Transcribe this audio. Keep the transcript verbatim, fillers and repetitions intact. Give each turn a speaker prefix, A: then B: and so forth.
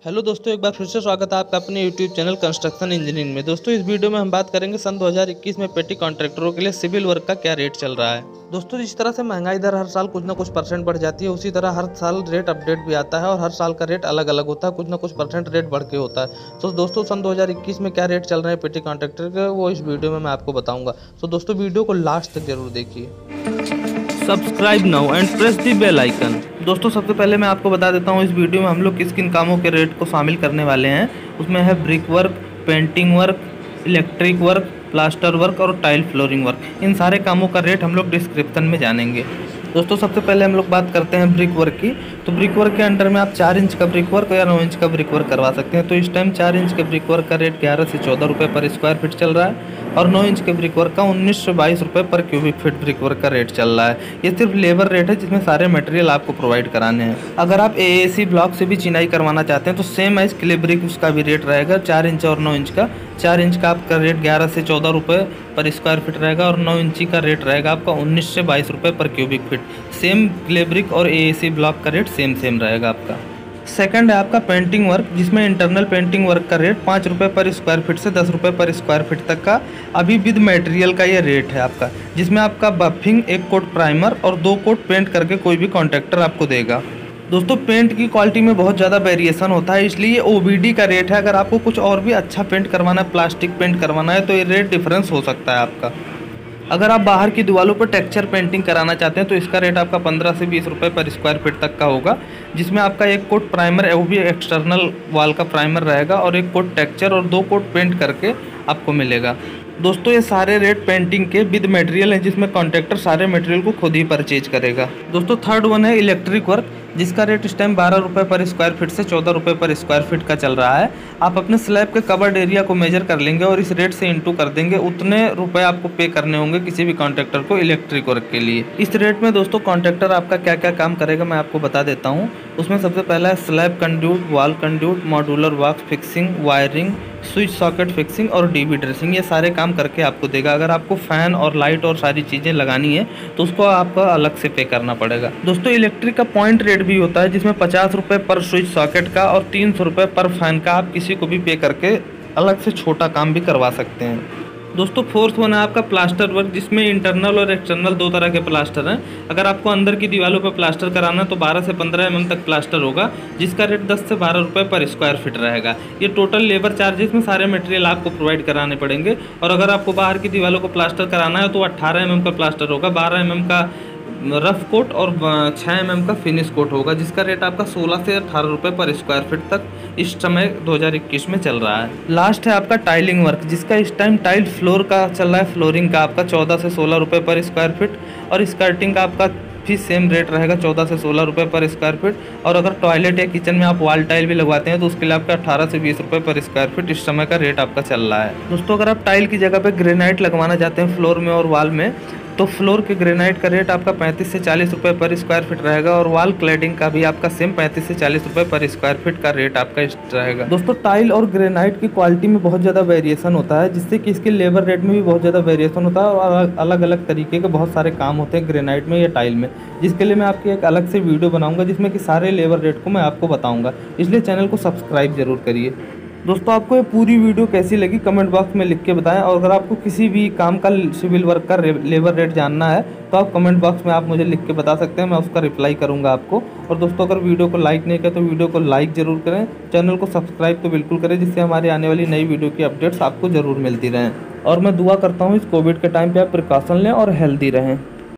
A: Hello दोस्तों, एक बार फिर से स्वागत है आपका अपने यूट्यूब चैनल कंस्ट्रक्शन इंजीनियरिंग में। दोस्तों, इस वीडियो में हम बात करेंगे सन दो हज़ार इक्कीस में पेटी कॉन्ट्रैक्टरों के लिए सिविल वर्क का क्या रेट चल रहा है। दोस्तों, जिस तरह से महंगाई दर हर साल कुछ ना कुछ परसेंट बढ़ जाती है, उसी तरह हर साल रेट अपडेट भी आता है और हर साल का रेट अलग अलग होता है, कुछ ना कुछ परसेंट रेट बढ़ के होता है। तो दोस्तों, सन दो हज़ार इक्कीस में क्या रेट चल रहे हैं पेटी कॉन्ट्रैक्टर के, वो इस वीडियो में मैं आपको बताऊँगा। तो दोस्तों, वीडियो को लास्ट तक जरूर देखिए। Subscribe now and press the bell icon. दोस्तों, सबसे पहले मैं आपको बता देता हूँ इस वीडियो में हम लोग किस किन कामों के रेट को शामिल करने वाले हैं। उसमें है brick work, painting work, electric work, plaster work और टाइल फ्लोरिंग वर्क। इन सारे कामों का रेट हम लोग डिस्क्रिप्शन में जानेंगे। दोस्तों, सबसे पहले हम लोग बात करते हैं ब्रिक वर्क की। तो ब्रिक वर्क के अंडर में आप चार इंच का ब्रिक वर्क या नौ इंच का ब्रिक वर्क करवा सकते हैं। तो इस टाइम चार इंच के ब्रिक वर्क का रेट ग्यारह से चौदह रुपये पर स्क्वायर फीट चल रहा है और नौ इंच के ब्रिक वर्क का उन्नीस से बाईस रुपये पर क्यूबिक फीट ब्रिक वर्क का रेट चल रहा है। ये सिर्फ लेबर रेट है जिसमें सारे मटेरियल आपको प्रोवाइड कराने हैं। अगर आप ए ए सी ब्लॉक से भी चिनाई करवाना चाहते हैं तो सेम एज क्ले ब्रिक उसका भी रेट रहेगा, चार इंच और नौ इंच का। चार इंच का आपका रेट ग्यारह से चौदह रुपये पर स्क्वायर फीट रहेगा और नौ इंची का रेट रहेगा आपका उन्नीस से बाईस रुपये पर cubic feet. Same clay brick और ए ए सी ब्लॉक का रेट सेम सेम रहेगा आपका। सेकंड है आपका पेंटिंग वर्क, जिसमें इंटरनल पेंटिंग वर्क का रेट पाँच रुपये पर स्क्वायर फीट से दस रुपये पर स्क्वायर फीट तक का अभी विद मटेरियल का ये रेट है आपका, जिसमें आपका बफिंग, एक कोट प्राइमर और दो कोट पेंट करके कोई भी कॉन्ट्रैक्टर आपको देगा। दोस्तों, पेंट की क्वालिटी में बहुत ज़्यादा वेरिएशन होता है, इसलिए ये ओ बी डी का रेट है। अगर आपको कुछ और भी अच्छा पेंट करवाना है, प्लास्टिक पेंट करवाना है, तो ये रेट डिफरेंस हो सकता है आपका। अगर आप बाहर की दीवारों पर टेक्सचर पेंटिंग कराना चाहते हैं तो इसका रेट आपका पंद्रह से बीस रुपये पर स्क्वायर फीट तक का होगा, जिसमें आपका एक कोट प्राइमर, वो भी एक्सटर्नल वाल का प्राइमर रहेगा और एक कोट टेक्सचर और दो कोट पेंट करके आपको मिलेगा। दोस्तों, ये सारे रेट पेंटिंग के विद मटेरियल हैं, जिसमें कॉन्ट्रैक्टर सारे मटेरियल को खुद ही परचेज करेगा। दोस्तों, थर्ड वन है इलेक्ट्रिक वर्क, जिसका रेट इस टाइम बारह रुपये पर स्क्वायर फीट से चौदह रुपये पर स्क्वायर फीट का चल रहा है। आप अपने स्लैब के कवर्ड एरिया को मेजर कर लेंगे और इस रेट से इंटू कर देंगे, उतने रुपए आपको पे करने होंगे किसी भी कॉन्ट्रैक्टर को इलेक्ट्रिक वर्क के लिए। इस रेट में दोस्तों कॉन्ट्रैक्टर आपका क्या क्या काम करेगा मैं आपको बता देता हूँ। उसमें सबसे पहला है slab conduit, wall conduit, modular box fixing, wiring, switch socket fixing और डीबी ड्रेसिंग, ये सारे काम करके आपको देगा। अगर आपको फैन और लाइट और सारी चीज़ें लगानी है तो उसको आपको अलग से पे करना पड़ेगा। दोस्तों, इलेक्ट्रिक का पॉइंट रेट भी होता है, जिसमें पचास रुपये पर स्विच सॉकेट का और तीन सौ रुपये पर फैन का आप किसी को भी पे करके अलग से छोटा काम भी करवा सकते हैं। दोस्तों, फोर्थ वन है आपका प्लास्टर वर्क, जिसमें इंटरनल और एक्सटर्नल दो तरह के प्लास्टर हैं। अगर आपको अंदर की दीवारों पर प्लास्टर कराना है तो बारह से पंद्रह एम एम तक प्लास्टर होगा, जिसका रेट दस से बारह रुपये पर स्क्वायर फीट रहेगा। ये टोटल लेबर चार्जेस में सारे मटेरियल आपको प्रोवाइड कराने पड़ेंगे। और अगर आपको बाहर की दीवारों को प्लास्टर कराना है तो अट्ठारह एम एम का प्लास्टर होगा, बारह एम एम का रफ कोट और छः एम एम का फिनिश कोट होगा, जिसका रेट आपका सोलह से अठारह रुपये पर स्क्वायर फीट तक इस समय दो हज़ार इक्कीस में चल रहा है। लास्ट है आपका टाइलिंग वर्क, जिसका इस टाइम टाइल फ्लोर का चल रहा है, फ्लोरिंग का आपका चौदह से सोलह रुपये पर स्क्वायर फीट और स्कर्टिंग का आपका भी सेम रेट रहेगा, चौदह से सोलह रुपये पर स्क्वायर फीट। और अगर टॉयलेट या किचन में आप वॉल टाइल भी लगवाते हैं तो उसके लिए आपका अठारह से बीस रुपये पर स्क्वायर फीट इस समय का रेट आपका चल रहा है। दोस्तों, अगर आप टाइल की जगह पे ग्रेनाइट लगवाना चाहते हैं फ्लोर में और वॉल में, तो फ्लोर के ग्रेनाइट का रेट आपका पैंतीस से चालीस रुपये पर स्क्वायर फीट रहेगा और वॉल क्लैडिंग का भी आपका सेम पैंतीस से चालीस रुपये पर स्क्वायर फीट का रेट आपका रहेगा। दोस्तों, टाइल और ग्रेनाइट की क्वालिटी में बहुत ज़्यादा वेरिएशन होता है, जिससे कि इसके लेबर रेट में भी बहुत ज़्यादा वेरिएशन होता है और अलग अलग तरीके के बहुत सारे काम होते हैं ग्रेनाइट में या टाइल में, जिसके लिए मैं आपकी एक अलग से वीडियो बनाऊँगा जिसमें कि सारे लेबर रेट को मैं आपको बताऊँगा। इसलिए चैनल को सब्सक्राइब जरूर करिए। दोस्तों, आपको ये पूरी वीडियो कैसी लगी कमेंट बॉक्स में लिख के बताएं और अगर आपको किसी भी काम का सिविल वर्क का लेबर रेट जानना है तो आप कमेंट बॉक्स में आप मुझे लिख के बता सकते हैं, मैं उसका रिप्लाई करूंगा आपको। और दोस्तों, अगर वीडियो को लाइक नहीं किया तो वीडियो को लाइक ज़रूर करें, चैनल को सब्सक्राइब तो बिल्कुल करें, जिससे हमारी आने वाली नई वीडियो की अपडेट्स आपको ज़रूर मिलती रहें। और मैं दुआ करता हूँ इस कोविड के टाइम पर आप प्रिकॉशन लें और हेल्दी रहें।